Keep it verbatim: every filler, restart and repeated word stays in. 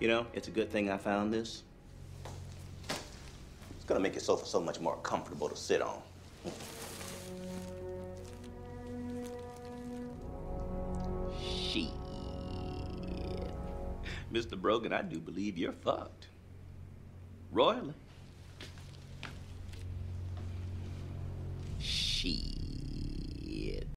You know, it's a good thing I found this. It's gonna make your sofa so much more comfortable to sit on. Shit. Mister Brogan, I do believe you're fucked. Royally. Shit.